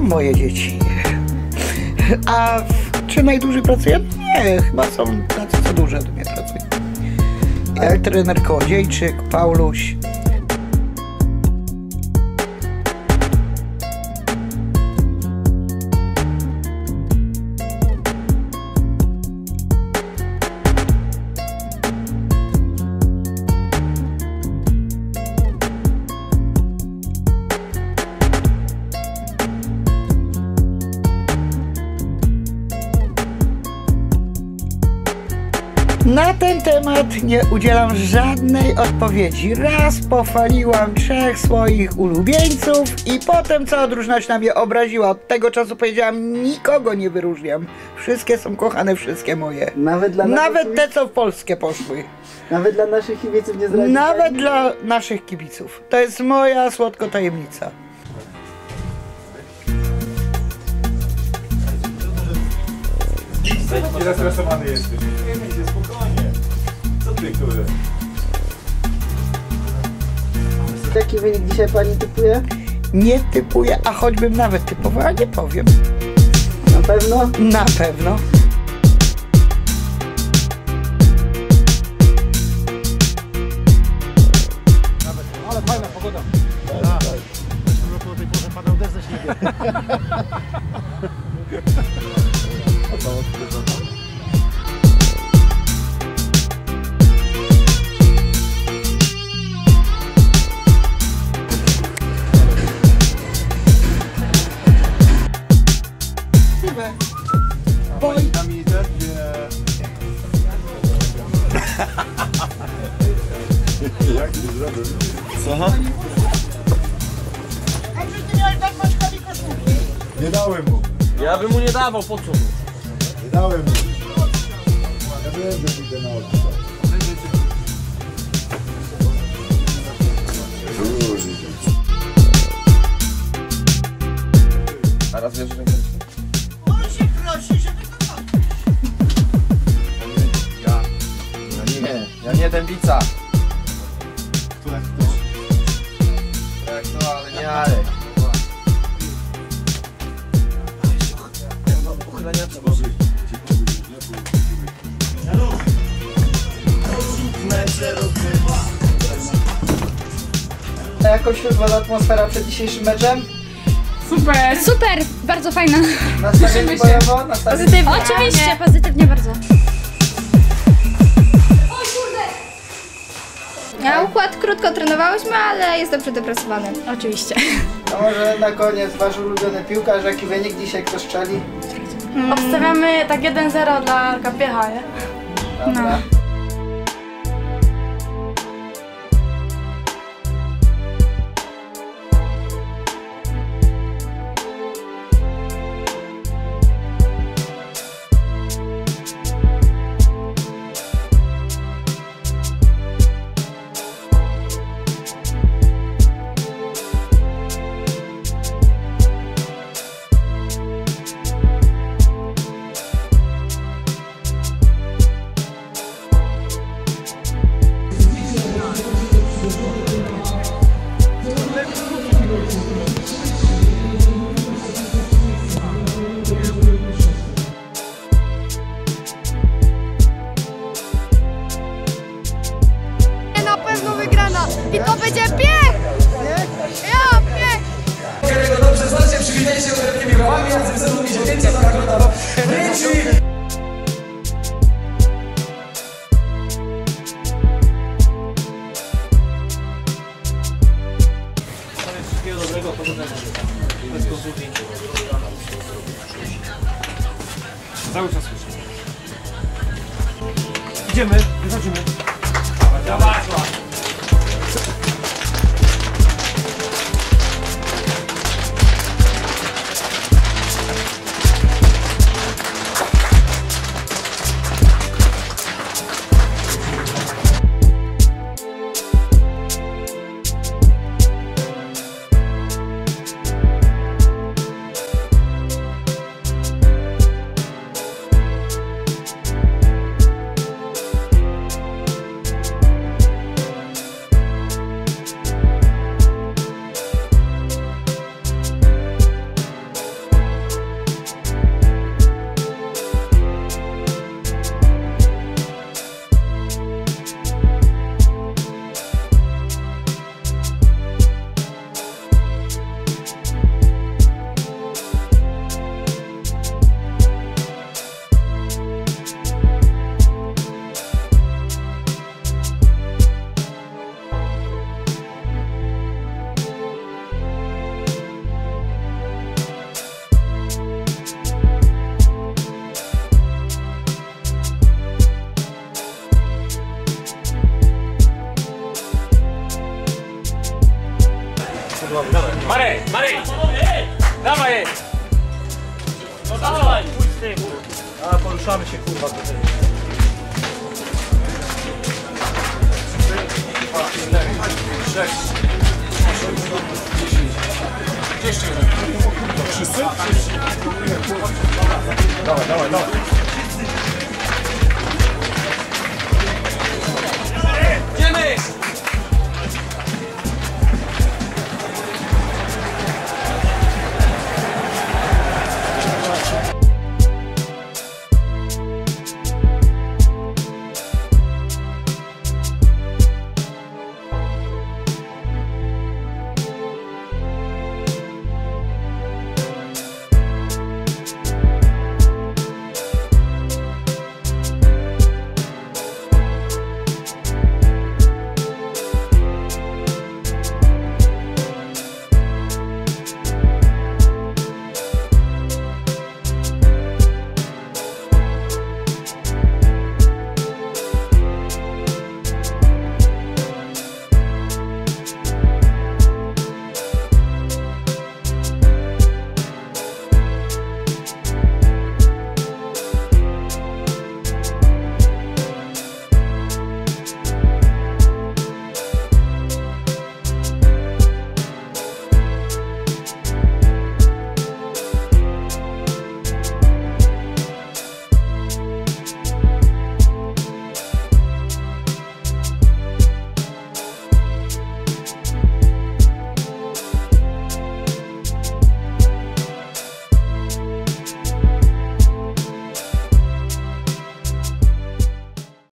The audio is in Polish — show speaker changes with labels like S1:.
S1: moje dzieci. A czy najdłużej pracuję? Nie, chyba są tacy, co dłużej do mnie pracują. Trener Kołodziejczyk, Pauluś. Na ten temat nie udzielam żadnej odpowiedzi. Raz pochwaliłam 3 swoich ulubieńców i potem cała drużyna się na mnie obraziła. Od tego czasu powiedziałam, nikogo nie wyróżniam. Wszystkie są kochane, wszystkie moje. Nawet te, co w Polskę poszły.
S2: Nawet dla naszych kibiców nie zdradzi.
S1: Nawet dla naszych kibiców. To jest moja słodko tajemnica.
S3: Nie zestresowany jesteś. Nie, spokojnie. Co ty, kurde?
S2: Jaki wynik dzisiaj pani typuje?
S1: Nie typuję, a choćbym nawet typowała, nie powiem.
S2: Na pewno?
S1: Na pewno.
S4: Ale fajna pogoda. Tak. W zeszłym roku o tej porze padał deszcz ze śniegiem.
S3: Jak ty zrobił? Co?
S1: A czy ty miałeś dać Maćkowi koszulki?
S3: Nie dałem mu.
S5: Ja bym mu nie dawał, po co mu?
S3: Nie dałem mu. Ja wiem, że idę na oczy.
S5: Teraz wiesz, że...
S1: On się prosi, żeby to
S5: Ja nie dębica.
S3: Które ktoś?
S5: Jak to, ale nie Arek. Ochraniacze może.
S2: A jakoś chyba atmosfera przed dzisiejszym meczem?
S6: Super! Super! Bardzo fajna.
S2: Nastawienie bojowo?
S6: Pozytywnie. Oczywiście, pozytywnie bardzo. A układ krótko trenowałyśmy, ale jest dobrze dopracowany. Oczywiście.
S2: A może na koniec wasz ulubiony piłkarz, jaki wynik dzisiaj kto strzeli?
S7: Obstawiamy tak 1-0 dla Kapiecha, nie?
S2: Dobra.
S7: Na pewno wygrana i to będzie piech! Ja, piech!
S8: Którego dobrze znacie, przywitajcie się wielkimi brawami, a z wysoką dziecięcia za nagroda do Ryci.
S5: Wszystkiego dobrego, powodzenia. Bez kontuzji.
S4: Cały czas słyszę. Idziemy, wychodzimy.
S5: Dawaj, Marek! Dawaj! No dawaj! Pójdź z tym! A poruszamy się kurwa do tego.
S3: Wszyscy? Dawaj.